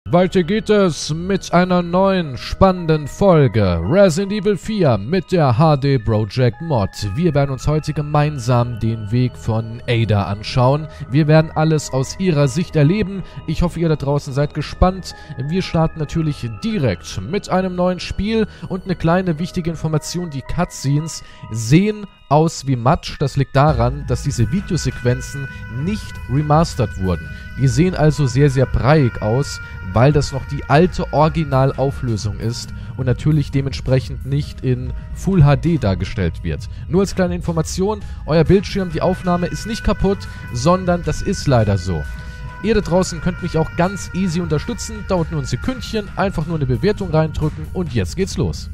Weiter geht es mit einer neuen spannenden Folge Resident Evil 4 mit der HD Projekt Mod. Wir werden uns heute gemeinsam den Weg von Ada anschauen. Wir werden alles aus ihrer Sicht erleben. Ich hoffe, ihr da draußen seid gespannt. Wir starten natürlich direkt mit einem neuen Spiel und eine kleine wichtige Information: Die Cutscenes sehen aus wie Matsch. Das liegt daran, dass diese Videosequenzen nicht remastert wurden. Die sehen also sehr, sehr breiig aus, weil das noch die alte Originalauflösung ist und natürlich dementsprechend nicht in Full HD dargestellt wird. Nur als kleine Information: Euer Bildschirm, die Aufnahme ist nicht kaputt, sondern das ist leider so. Ihr da draußen könnt mich auch ganz easy unterstützen. Dauert nur ein Sekündchen, einfach nur eine Bewertung reindrücken und jetzt geht's los.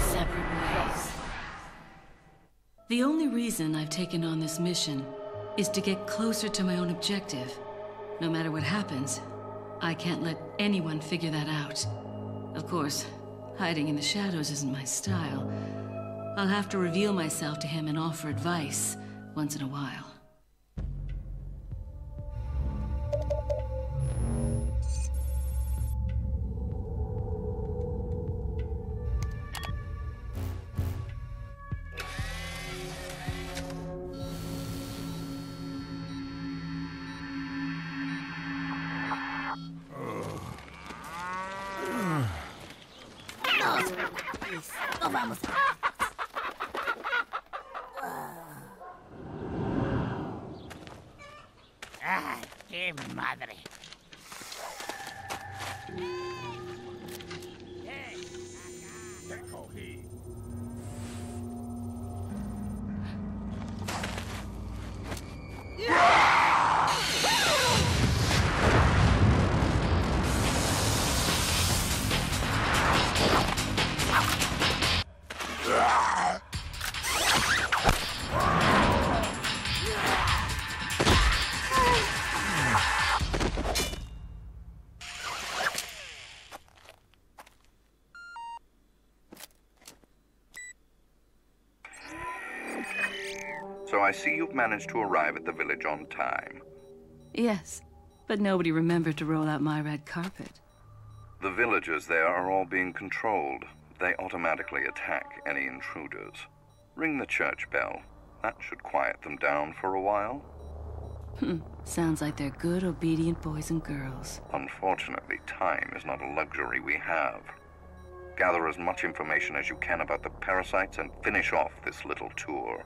The only reason I've taken on this mission is to get closer to my own objective. No matter what happens, I can't let anyone figure that out. Of course, hiding in the shadows isn't my style. I'll have to reveal myself to him and offer advice once in a while. No vamos. ¡Ay, qué madre! Te cogí. So I see you've managed to arrive at the village on time. Yes, but nobody remembered to roll out my red carpet. The villagers there are all being controlled. They automatically attack any intruders. Ring the church bell. That should quiet them down for a while. Sounds like they're good, obedient boys and girls. Unfortunately, time is not a luxury we have. Gather as much information as you can about the parasites and finish off this little tour.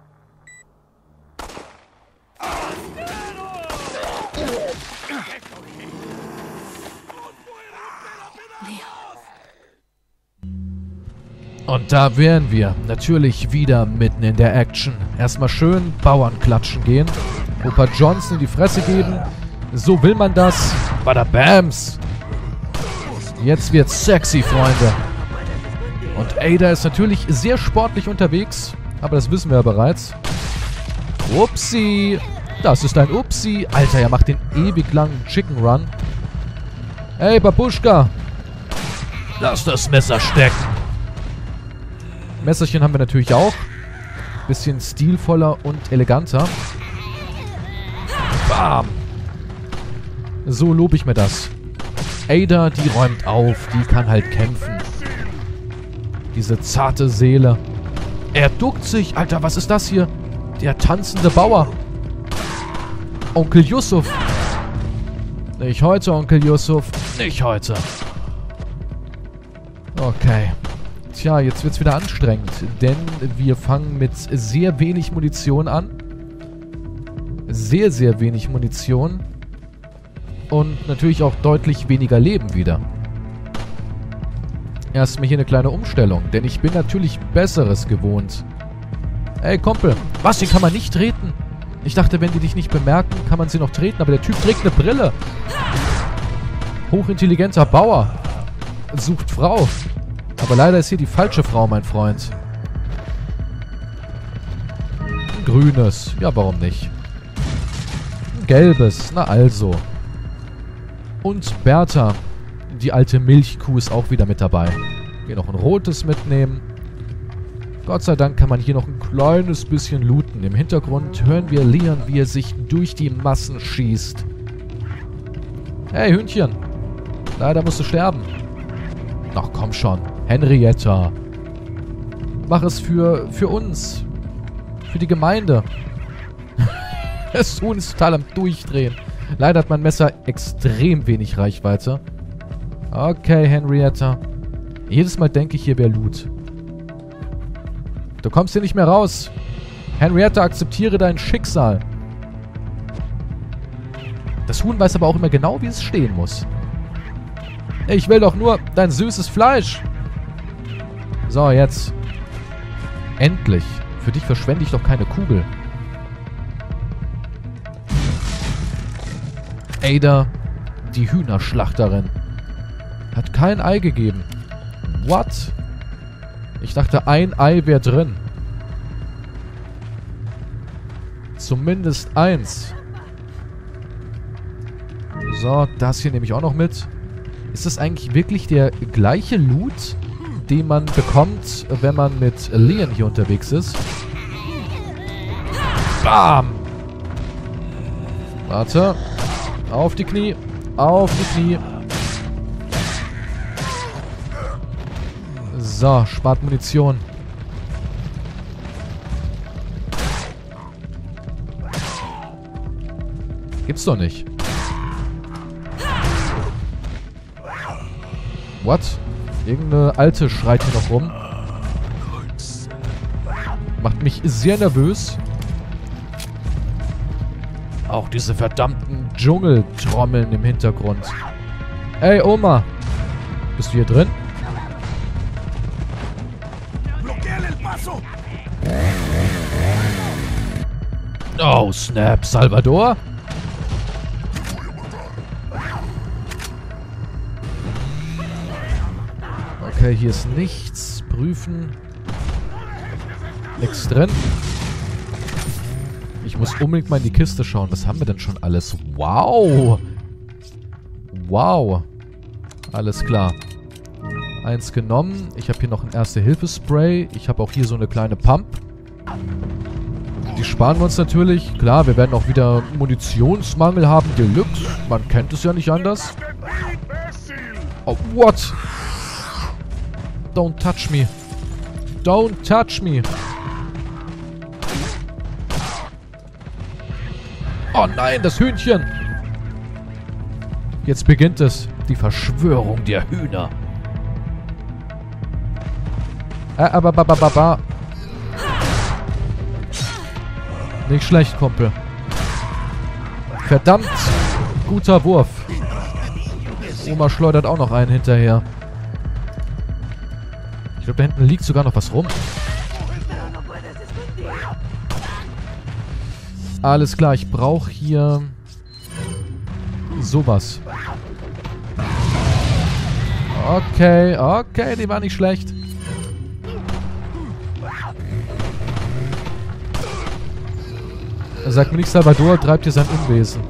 Und da wären wir natürlich wieder mitten in der Action. Erstmal schön Bauern klatschen gehen. Opa Johnson in die Fresse geben. So will man das. Badabams. Jetzt wird's sexy, Freunde. Und Ada ist natürlich sehr sportlich unterwegs. Aber das wissen wir ja bereits. Upsi. Das ist ein Upsi. Alter, er macht den ewig langen Chicken Run. Hey, Babuschka. Lass das Messer stecken. Messerchen haben wir natürlich auch. Bisschen stilvoller und eleganter. Bam. So lobe ich mir das. Ada, die räumt auf. Die kann halt kämpfen. Diese zarte Seele. Er duckt sich. Alter, was ist das hier? Der tanzende Bauer. Onkel Yusuf. Nicht heute, Onkel Yusuf. Nicht heute. Okay. Tja, jetzt wird's wieder anstrengend, denn wir fangen mit sehr wenig Munition an. Sehr, sehr wenig Munition. Und natürlich auch deutlich weniger Leben wieder. Erstmal hier eine kleine Umstellung, denn ich bin natürlich Besseres gewohnt. Ey, Kumpel, was, den kann man nicht treten? Ich dachte, wenn die dich nicht bemerken, kann man sie noch treten, aber der Typ trägt eine Brille. Hochintelligenter Bauer. Sucht Frau. Aber leider ist hier die falsche Frau, mein Freund. Ein grünes. Ja, warum nicht? Ein gelbes. Na also. Und Bertha, die alte Milchkuh, ist auch wieder mit dabei. Hier noch ein rotes mitnehmen. Gott sei Dank kann man hier noch ein kleines bisschen looten. Im Hintergrund hören wir Leon, wie er sich durch die Massen schießt. Hey, Hühnchen. Leider musst du sterben. Ach, komm schon. Henrietta. Mach es für uns. Für die Gemeinde. Das Huhn ist total am Durchdrehen. Leider hat mein Messer extrem wenig Reichweite. Okay, Henrietta. Jedes Mal denke ich, hier wäre Loot. Du kommst hier nicht mehr raus. Henrietta, akzeptiere dein Schicksal. Das Huhn weiß aber auch immer genau, wie es stehen muss. Ich will doch nur dein süßes Fleisch. So, jetzt. Endlich. Für dich verschwende ich doch keine Kugel. Ada, die Hühnerschlachterin, hat kein Ei gegeben. What? Ich dachte, ein Ei wäre drin. Zumindest eins. So, das hier nehme ich auch noch mit. Ist das eigentlich wirklich der gleiche Loot, den man bekommt, wenn man mit Leon hier unterwegs ist? Bam! Warte. Auf die Knie. Auf die Knie. So, spart Munition. Gibt's doch nicht. What? Irgendeine Alte schreit hier noch rum. Macht mich sehr nervös. Auch diese verdammten Dschungeltrommeln im Hintergrund. Ey, Oma. Bist du hier drin? Oh, snap. Salvador? Okay, hier ist nichts. Prüfen. Nichts drin. Ich muss unbedingt mal in die Kiste schauen. Was haben wir denn schon alles? Wow. Wow. Alles klar. Eins genommen. Ich habe hier noch ein Erste-Hilfe-Spray. Ich habe auch hier so eine kleine Pump. Die sparen wir uns natürlich. Klar, wir werden auch wieder Munitionsmangel haben. Deluxe. Man kennt es ja nicht anders. Oh, what? Don't touch me. Don't touch me. Oh nein, das Hühnchen. Jetzt beginnt es. Die Verschwörung der Hühner. Nicht schlecht, Kumpel. Verdammt. Guter Wurf. Oma schleudert auch noch einen hinterher. Ich glaube, da hinten liegt sogar noch was rum. Alles klar, ich brauche hier sowas. Okay, okay, die war nicht schlecht. Sagt mir nicht, Salvador treibt hier sein Unwesen.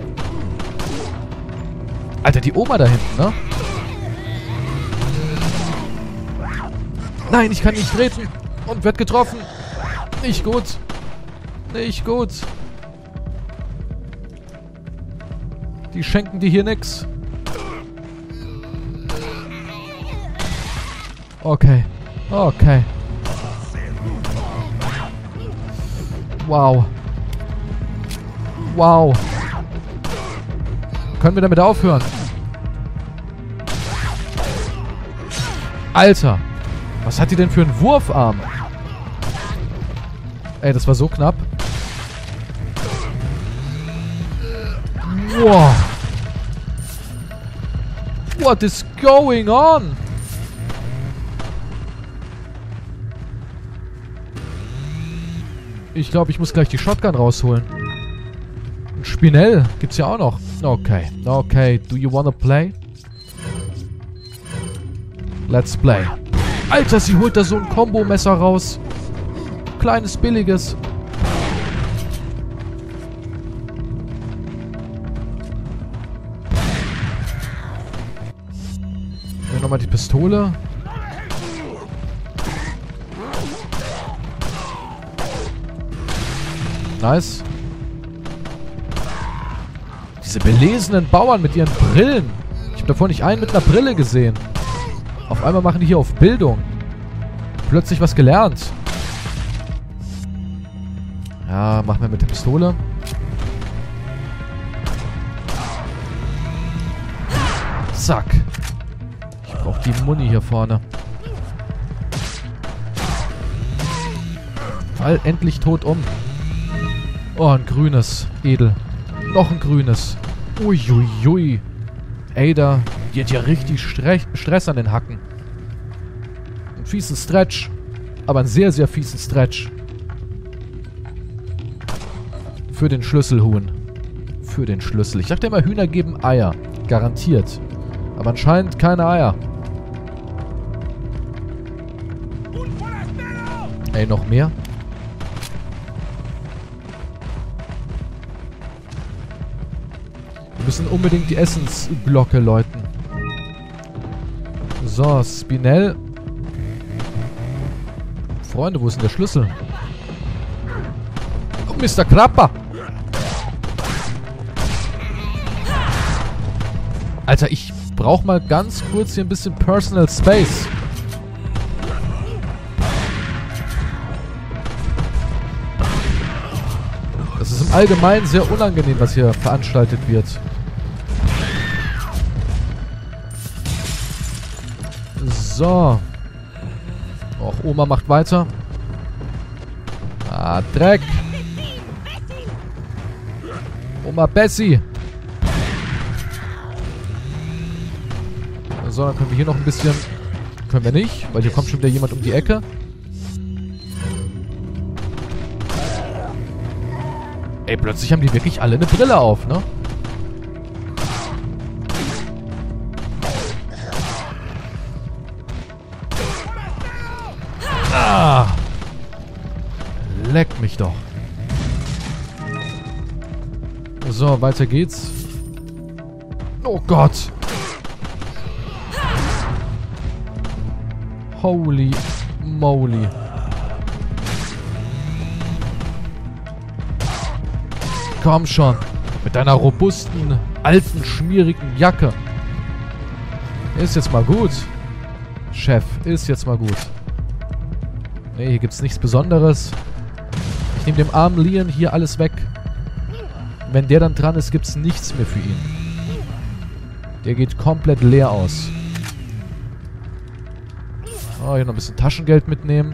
Alter, die Oma da hinten, ne? Nein, ich kann nicht treten. Und wird getroffen. Nicht gut. Nicht gut. Die schenken dir hier nix. Okay. Okay. Wow. Wow. Können wir damit aufhören? Alter. Was hat die denn für einen Wurfarm? Ey, das war so knapp. Wow. What is going on? Ich glaube, ich muss gleich die Shotgun rausholen. Ein Spinell gibt's ja auch noch. Okay. Okay. Do you wanna play? Let's play. Alter, sie holt da so ein Kombo-Messer raus. Kleines, billiges. Hier nochmal die Pistole. Nice. Diese belesenen Bauern mit ihren Brillen. Ich habe davor nicht einen mit einer Brille gesehen. Auf einmal machen die hier auf Bildung. Plötzlich was gelernt. Ja, machen wir mit der Pistole. Zack. Ich brauche die Muni hier vorne. Fall endlich tot um. Oh, ein grünes. Edel. Noch ein grünes. Uiuiui. Ada, die hat ja richtig Stress an den Hacken. Einen fiesen Stretch. Aber einen sehr, sehr fiesen Stretch. Für den Schlüsselhuhn. Für den Schlüssel. Ich dachte immer, Hühner geben Eier. Garantiert. Aber anscheinend keine Eier. Ey, noch mehr? Wir müssen unbedingt die Essensglocke läuten. So, Spinell. Freunde, wo ist denn der Schlüssel? Oh, Mr. Krapper! Alter, ich brauche mal ganz kurz hier ein bisschen Personal Space. Das ist im Allgemeinen sehr unangenehm, was hier veranstaltet wird. So. Och, Oma macht weiter. Ah, Dreck. Oma Bessie. So, dann können wir hier noch ein bisschen... Können wir nicht, weil hier kommt schon wieder jemand um die Ecke. Ey, plötzlich haben die wirklich alle eine Brille auf, ne? Ah! Leck mich doch. So, weiter geht's. Oh Gott! Holy moly. Komm schon. Mit deiner robusten, alten, schmierigen Jacke. Ist jetzt mal gut. Chef, ist jetzt mal gut. Nee, hier gibt's nichts Besonderes. Ich nehme dem armen Leon hier alles weg. Wenn der dann dran ist, gibt's nichts mehr für ihn. Der geht komplett leer aus. Oh, hier noch ein bisschen Taschengeld mitnehmen.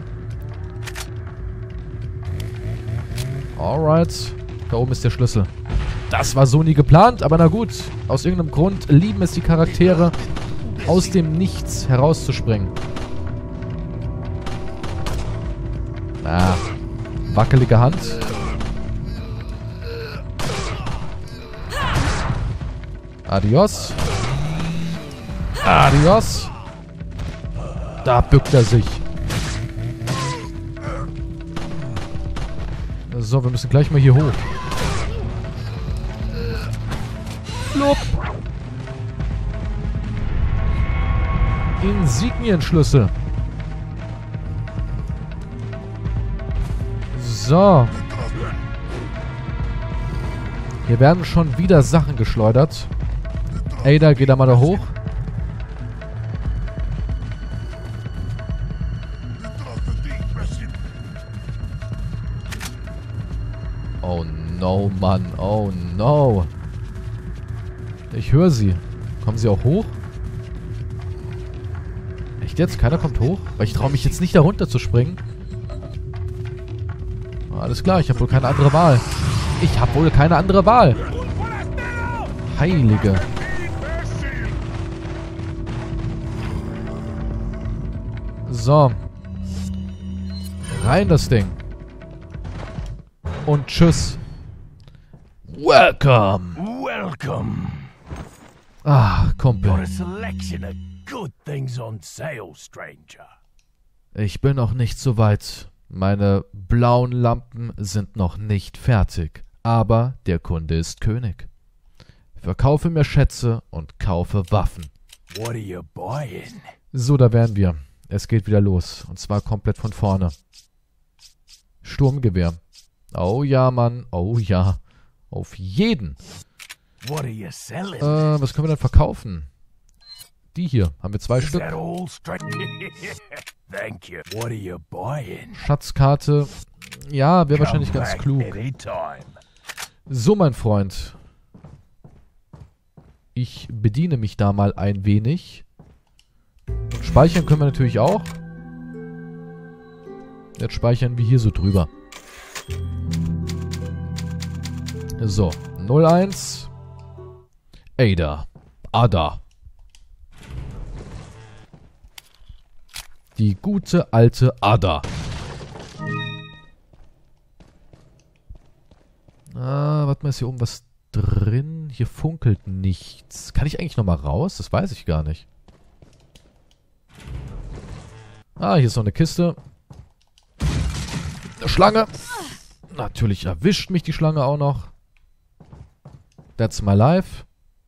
Alright. Da oben ist der Schlüssel. Das war so nie geplant, aber na gut. Aus irgendeinem Grund lieben es die Charaktere, aus dem Nichts herauszuspringen. Ah, wackelige Hand. Adios. Adios. Da bückt er sich. So, wir müssen gleich mal hier hoch. Flop. Insignienschlüssel. So. Hier werden schon wieder Sachen geschleudert. Ada, geh da mal da hoch. Oh no, Mann. Oh no. Ich höre sie. Kommen sie auch hoch? Echt jetzt? Keiner kommt hoch? Weil ich traue mich jetzt nicht da runter zu springen. Alles klar, ich habe wohl keine andere Wahl. Ich habe wohl keine andere Wahl. Heilige. So. Rein das Ding. Und tschüss. Welcome. Welcome. Ah, Got Kumpel. a selection of good things on sale, stranger. Ich bin noch nicht so weit. Meine blauen Lampen sind noch nicht fertig. Aber der Kunde ist König. Verkaufe mir Schätze und kaufe Waffen. What are you buying? So, da wären wir. Es geht wieder los. Und zwar komplett von vorne. Sturmgewehr. Oh ja, Mann. Oh ja. Auf jeden. What are you selling? Was können wir denn verkaufen? Die hier. Haben wir 2 Is Stück. that all straight? Thank you. What are you buying? Schatzkarte. Ja, wäre wahrscheinlich Come ganz back klug. anytime. So, mein Freund. Ich bediene mich da mal ein wenig. Und speichern können wir natürlich auch. Jetzt speichern wir hier so drüber. So, 01. Ada. Die gute alte Ada. Warte mal, ist hier oben was drin? Hier funkelt nichts. Kann ich eigentlich nochmal raus? Das weiß ich gar nicht. Hier ist noch eine Kiste. Eine Schlange. Natürlich erwischt mich die Schlange auch noch. That's my life.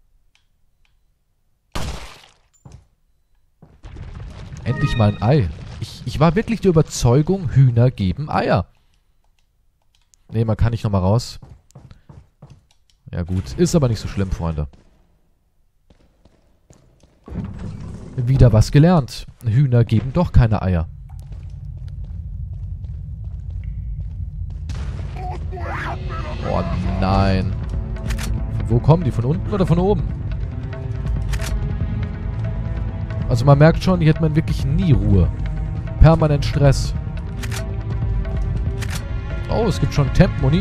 Endlich mal ein Ei. Ich war wirklich der Überzeugung, Hühner geben Eier. Nee, man kann nicht nochmal raus. Ja gut, ist aber nicht so schlimm, Freunde. Wieder was gelernt. Hühner geben doch keine Eier. Oh nein. Von wo kommen die? Von unten oder von oben? Also man merkt schon, hier hat man wirklich nie Ruhe. Permanent Stress. Oh, es gibt schon Temp-Muni.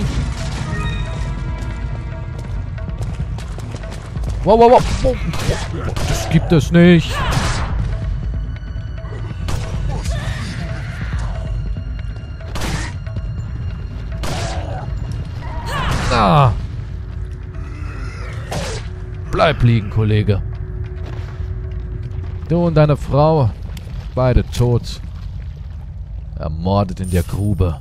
Wow. Das gibt es nicht. Bleib liegen, Kollege. Du und deine Frau, beide tot. Ermordet in der Grube.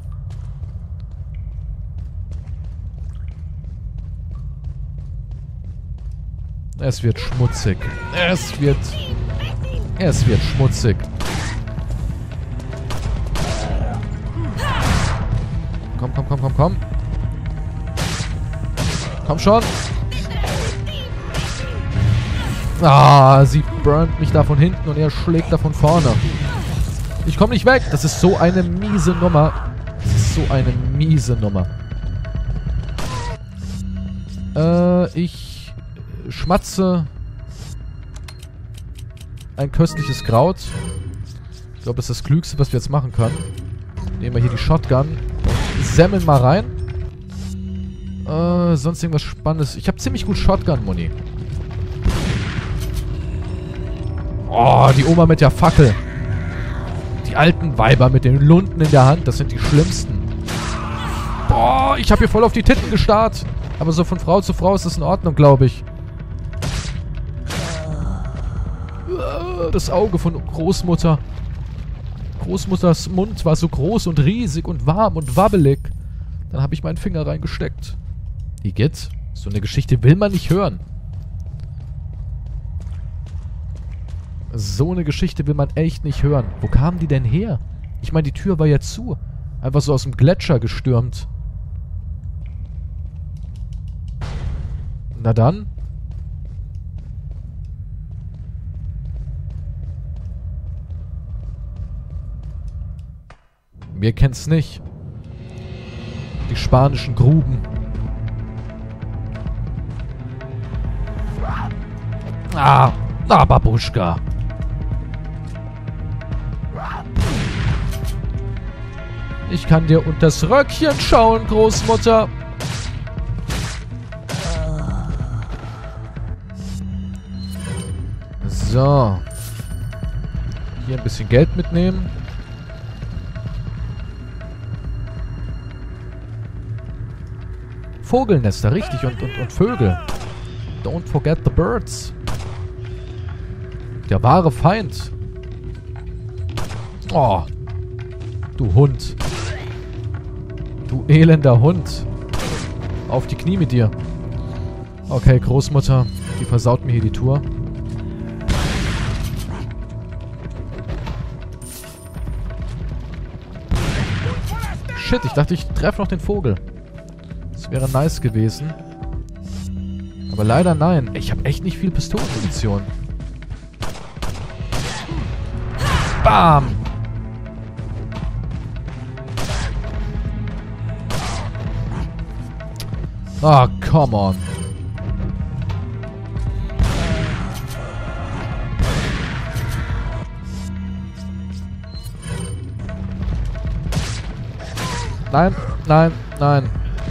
Es wird schmutzig. Es wird schmutzig. Komm. Komm schon. Sie burnt mich da von hinten und er schlägt da von vorne. Ich komme nicht weg. Das ist so eine miese Nummer. Ich schmatze ein köstliches Kraut. Ich glaube, das ist das Klügste, was wir jetzt machen können. Nehmen wir hier die Shotgun und semmeln mal rein. Sonst irgendwas Spannendes. Ich habe ziemlich gut Shotgun-Muni. Oh, die Oma mit der Fackel. Die alten Weiber mit den Lunden in der Hand, das sind die schlimmsten. Boah, ich habe hier voll auf die Titten gestarrt. Aber so von Frau zu Frau ist das in Ordnung, glaube ich. Das Auge von Großmutter. Großmutters Mund war so groß und riesig und warm und wabbelig. Dann habe ich meinen Finger reingesteckt. Igitt, so eine Geschichte will man nicht hören. So eine Geschichte will man echt nicht hören. Wo kamen die denn her? Ich meine, die Tür war ja zu. Einfach so aus dem Gletscher gestürmt. Na dann. Wir kennen's nicht. Die spanischen Gruben. Babuschka. Ich kann dir unters Röckchen schauen, Großmutter. So. Hier ein bisschen Geld mitnehmen. Vogelnester, richtig. Und Vögel. Don't forget the birds. Der wahre Feind. Oh. Du Hund. Du elender Hund. Auf die Knie mit dir. Okay, Großmutter. Die versaut mir hier die Tour. Shit, ich dachte, ich treffe noch den Vogel. Das wäre nice gewesen. Aber leider nein. Ich habe echt nicht viel Pistolenmunition. Bam! Ah, come on. Nein, nein, nein.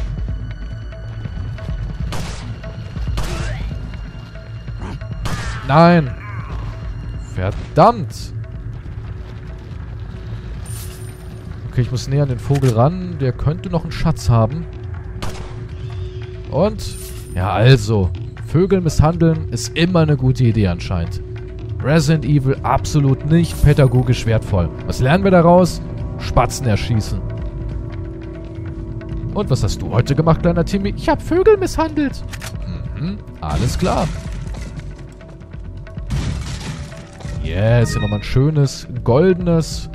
Nein. Verdammt. Okay, ich muss näher an den Vogel ran. Der könnte noch einen Schatz haben. Und, ja also, Vögel misshandeln ist immer eine gute Idee anscheinend. Resident Evil absolut nicht pädagogisch wertvoll. Was lernen wir daraus? Spatzen erschießen. Und was hast du heute gemacht, kleiner Timmy? Ich habe Vögel misshandelt. Mhm, alles klar. Yes, hier nochmal ein schönes, goldenes.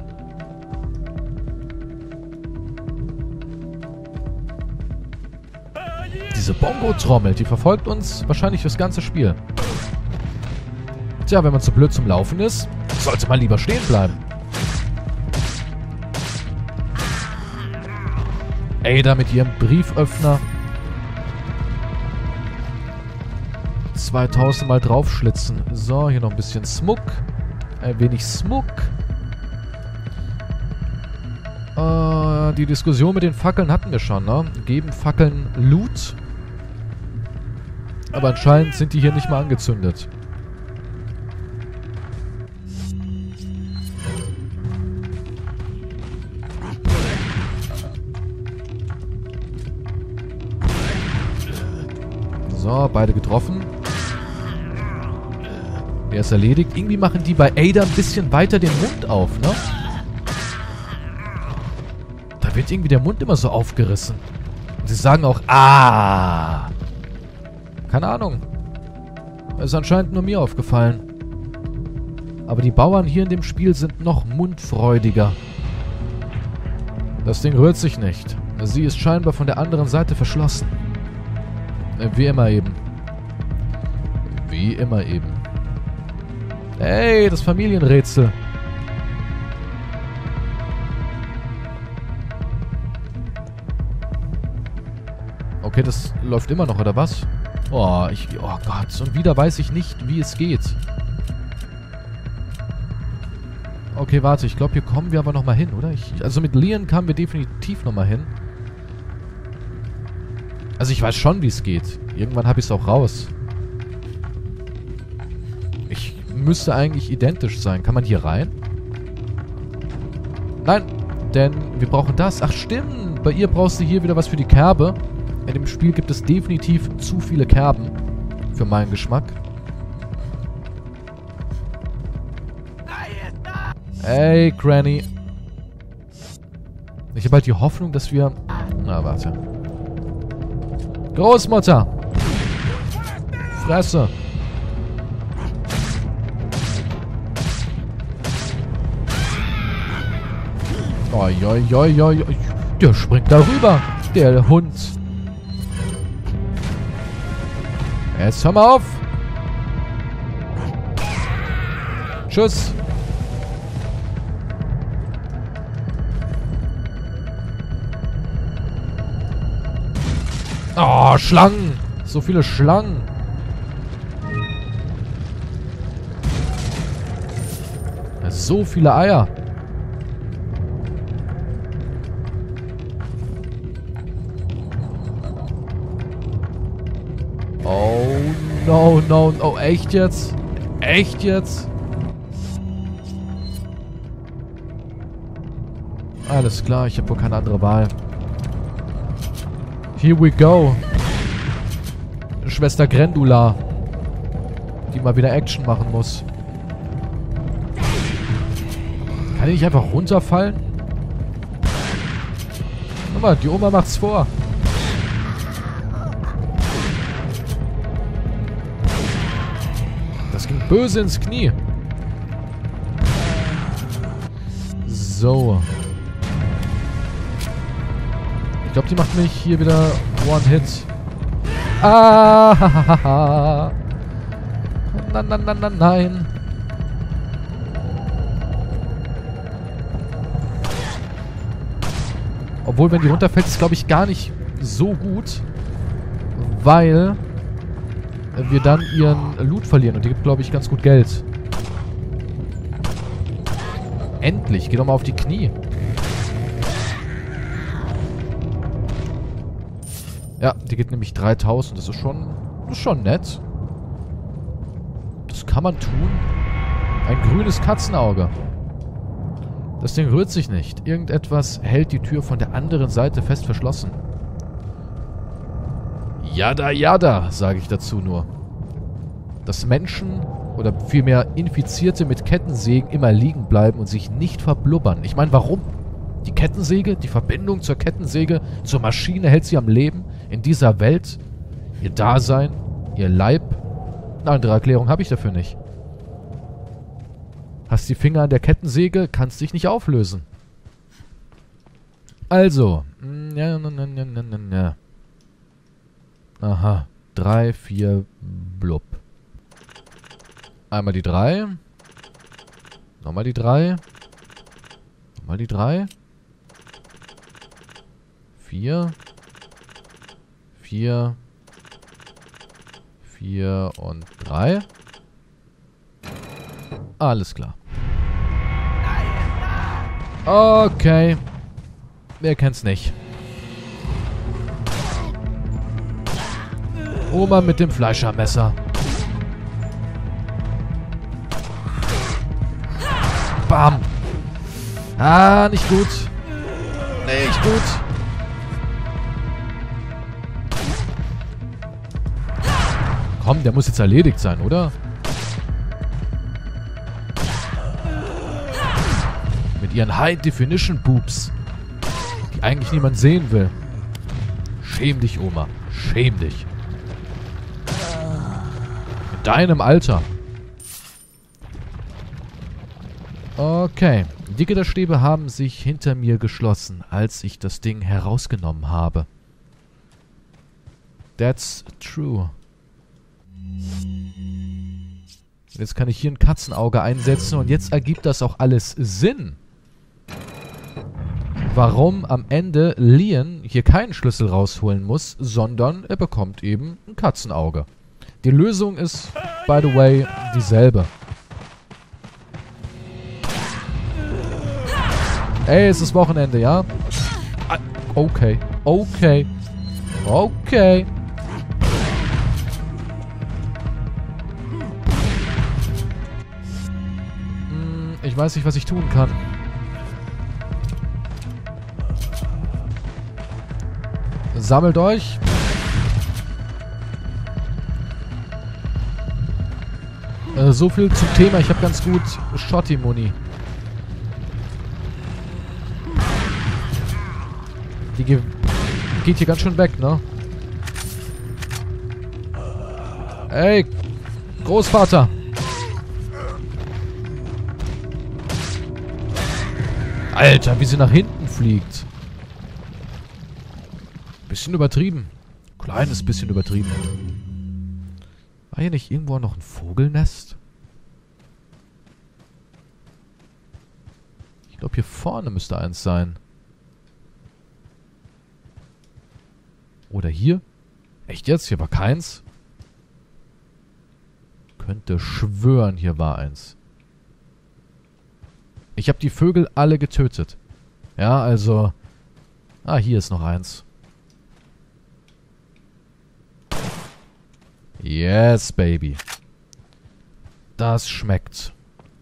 Diese Bongo-Trommel, die verfolgt uns wahrscheinlich das ganze Spiel. Tja, wenn man zu blöd zum Laufen ist, sollte man lieber stehen bleiben. Ada mit ihrem Brieföffner. 2000 Mal draufschlitzen. So, hier noch ein bisschen Smug. Ein wenig Smug. Die Diskussion mit den Fackeln hatten wir schon, ne? Geben Fackeln Loot? Aber anscheinend sind die hier nicht mal angezündet. So, beide getroffen. Der ist erledigt. Irgendwie machen die bei Ada ein bisschen weiter den Mund auf, ne? Da wird irgendwie der Mund immer so aufgerissen. Und sie sagen auch, ah. Keine Ahnung. Das ist anscheinend nur mir aufgefallen. Aber die Bauern hier in dem Spiel sind noch mundfreudiger. Das Ding rührt sich nicht. Sie ist scheinbar von der anderen Seite verschlossen. Wie immer eben. Wie immer eben. Hey, das Familienrätsel. Okay, das läuft immer noch, oder was? Oh Gott. Und wieder weiß ich nicht, wie es geht. Okay, warte. Ich glaube, hier kommen wir aber nochmal hin, oder? Also mit Leon kamen wir definitiv nochmal hin. Also ich weiß schon, wie es geht. Irgendwann habe ich es auch raus. Ich müsste eigentlich identisch sein. Kann man hier rein? Nein, denn wir brauchen das. Ach stimmt, bei ihr brauchst du hier wieder was für die Kerbe. In dem Spiel gibt es definitiv zu viele Kerben. Für meinen Geschmack. Hey, Granny. Ich habe halt die Hoffnung, dass wir... Na, warte. Großmutter! Fresse! Oi. Der springt da rüber, der Hund. Jetzt hör mal auf! Tschüss! Oh, Schlangen! So viele Schlangen! So viele Eier! Oh, no. Oh, echt jetzt? Echt jetzt? Alles klar, ich habe wohl keine andere Wahl. Here we go. Schwester Grendula. Die mal wieder Action machen muss. Kann die nicht einfach runterfallen? Guck mal, die Oma macht's vor. Das ging böse ins Knie. So. Ich glaube, die macht mich hier wieder One-Hit. Ah! Nein. Obwohl, wenn die runterfällt, ist, glaube ich, gar nicht so gut. Weil wir dann ihren Loot verlieren. Und die gibt, glaube ich, ganz gut Geld. Endlich, geh doch mal auf die Knie. Ja, die geht nämlich 3000. Das ist schon nett. Das kann man tun. Ein grünes Katzenauge. Das Ding rührt sich nicht. Irgendetwas hält die Tür von der anderen Seite fest verschlossen. Yada, yada, sage ich dazu nur. Dass Menschen oder vielmehr Infizierte mit Kettensägen immer liegen bleiben und sich nicht verblubbern. Ich meine, warum? Die Kettensäge, die Verbindung zur Kettensäge, zur Maschine hält sie am Leben in dieser Welt. Ihr Dasein, ihr Leib. Eine andere Erklärung habe ich dafür nicht. Hast die Finger an der Kettensäge, kannst dich nicht auflösen. Also. Ja. Aha. 3, 4, blub. Einmal die 3. Nochmal die 3. Nochmal die 3. 4. 4. 4 und 3. Alles klar. Okay. Wer kennt's nicht? Oma mit dem Fleischermesser. Bam. Ah, nicht gut. Nicht gut. Komm, der muss jetzt erledigt sein, oder? Mit ihren High-Definition-Boobs, die eigentlich niemand sehen will. Schäm dich, Oma. Schäm dich. In deinem Alter. Okay. Die Gitterstäbe haben sich hinter mir geschlossen, als ich das Ding herausgenommen habe. That's true. Jetzt kann ich hier ein Katzenauge einsetzen und jetzt ergibt das auch alles Sinn. Warum am Ende Leon hier keinen Schlüssel rausholen muss, sondern er bekommt eben ein Katzenauge. Die Lösung ist, by the way, dieselbe. Ey, es ist Wochenende, ja? Okay. Okay. Okay. Ich weiß nicht, was ich tun kann. Sammelt euch. So viel zum Thema. Ich habe ganz gut Shotty-Muni. Die geht hier ganz schön weg, ne? Ey, Großvater. Alter, wie sie nach hinten fliegt. Bisschen übertrieben. Kleines bisschen übertrieben. War hier nicht irgendwo noch ein Vogelnest? Ich glaube, hier vorne müsste eins sein. Oder hier? Echt jetzt? Hier war keins? Könnte schwören, hier war eins. Ich habe die Vögel alle getötet. Ja, also... Ah, hier ist noch eins. Yes, baby. Das schmeckt.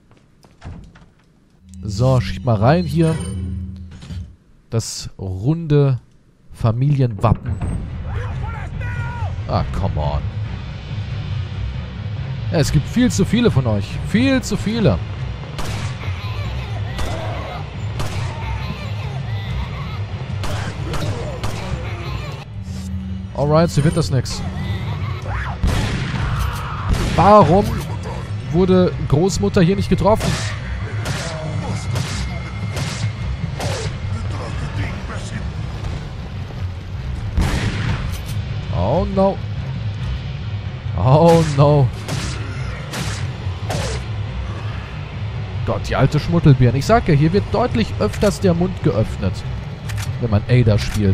So, schieb mal rein hier. Das runde Familienwappen. Ah, come on. Ja, es gibt viel zu viele von euch. Viel zu viele. Alright, so wird das nix. Warum wurde Großmutter hier nicht getroffen? Oh no. Oh no. Gott, die alte Schmuttelbirne. Ich sag ja, hier wird deutlich öfters der Mund geöffnet. wenn man Ada spielt.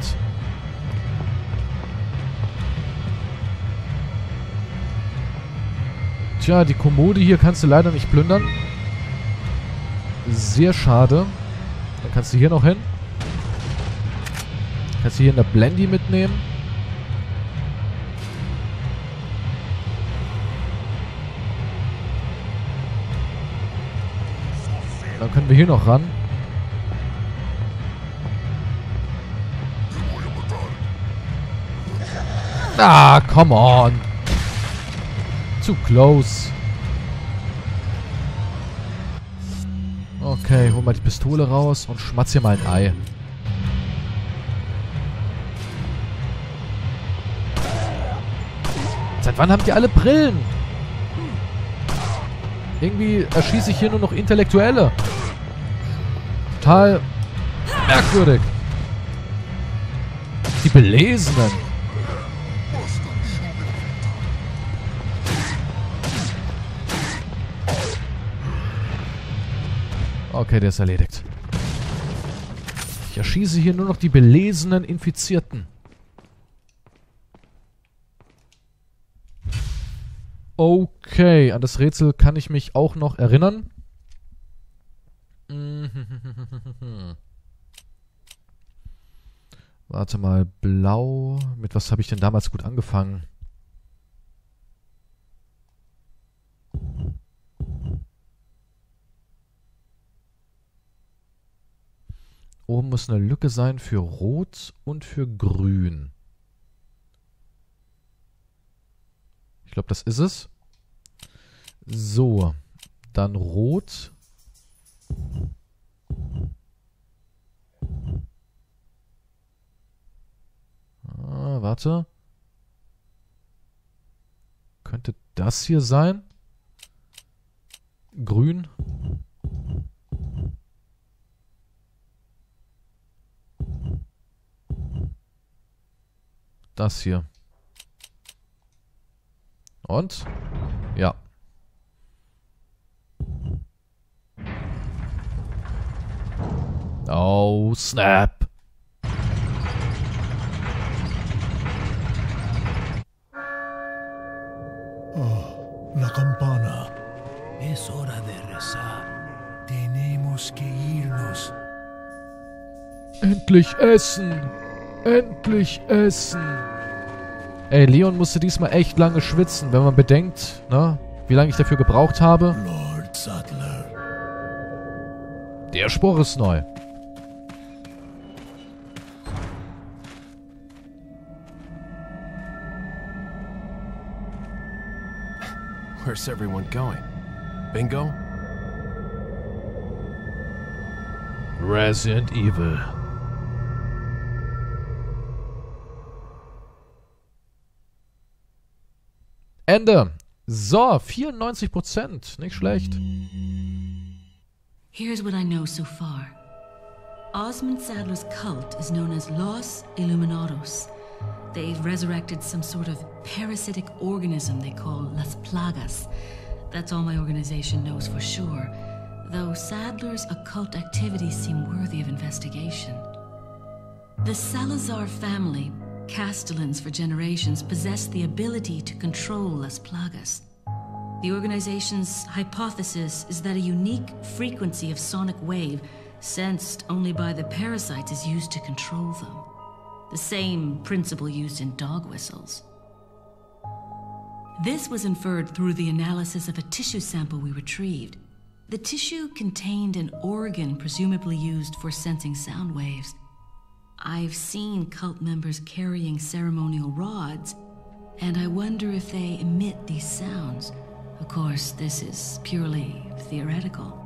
Tja, die Kommode hier kannst du leider nicht plündern. Sehr schade. Dann kannst du hier noch hin. Kannst du hier eine Blendy mitnehmen. Dann können wir hier noch ran. Ah, come on. Too close. Okay, hol mal die Pistole raus und schmatz hier mal ein Ei. Seit wann habt ihr alle Brillen? Irgendwie erschieße ich hier nur noch Intellektuelle. Total merkwürdig. Die Belesenen. Okay, der ist erledigt. Ich erschieße hier nur noch die belesenen Infizierten. Okay, an das Rätsel kann ich mich auch noch erinnern. Warte mal, blau. Mit was habe ich denn damals gut angefangen? Oben muss eine Lücke sein für Rot und für Grün. Ich glaube, das ist es. So, dann Rot. Ah, warte. Könnte das hier sein? Grün. Das hier. Und? Ja. Oh, snap. Oh, la campana. Es hora de rezar. Tenemos que irnos. Endlich essen. Endlich essen. Ey, Leon musste diesmal echt lange schwitzen, wenn man bedenkt, ne, wie lange ich dafür gebraucht habe. Lord Sattler. Der Spruch ist neu. Where's everyone going? Bingo? Resident Evil. Ende. So, 94%. Nicht schlecht. Here's what I know so far. Osmond Saddler's cult is known as Los Illuminados. They've resurrected some sort of parasitic organism they call Las Plagas. That's all my organization knows for sure, though Saddler's occult activities seem worthy of investigation. The Salazar family, Castellans for generations, possessed the ability to control Las Plagas. The organization's hypothesis is that a unique frequency of sonic wave, sensed only by the parasites, is used to control them. The same principle used in dog whistles. This was inferred through the analysis of a tissue sample we retrieved. The tissue contained an organ presumably used for sensing sound waves. I've seen cult members carrying ceremonial rods, and I wonder if they emit these sounds. Of course, this is purely theoretical.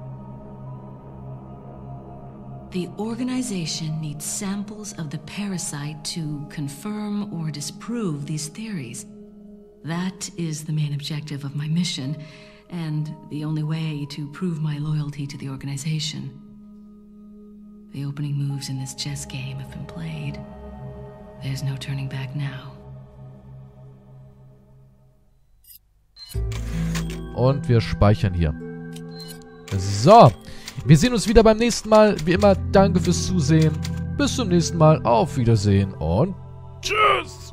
The organization needs samples of the parasite to confirm or disprove these theories. That is the main objective of my mission, and the only way to prove my loyalty to the organization. The opening moves in this chess game have been played. There's no turning back now. Und wir speichern hier. So. Wir sehen uns wieder beim nächsten Mal. Wie immer, danke fürs Zusehen. bis zum nächsten Mal. Auf Wiedersehen und tschüss!